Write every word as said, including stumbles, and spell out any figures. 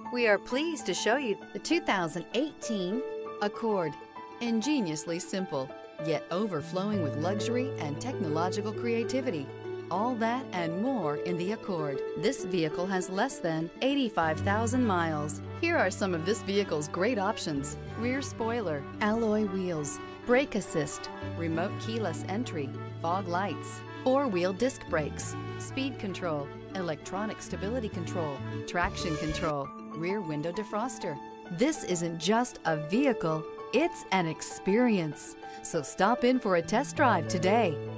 We are pleased to show you the two thousand eighteen Accord. Ingeniously simple, yet overflowing with luxury and technological creativity. All that and more in the Accord. This vehicle has less than eighty-five thousand miles. Here are some of this vehicle's great options: rear spoiler, alloy wheels, brake assist, remote keyless entry, fog lights, four-wheel disc brakes, speed control, electronic stability control, traction control, rear window defroster. This isn't just a vehicle, it's an experience. So stop in for a test drive today.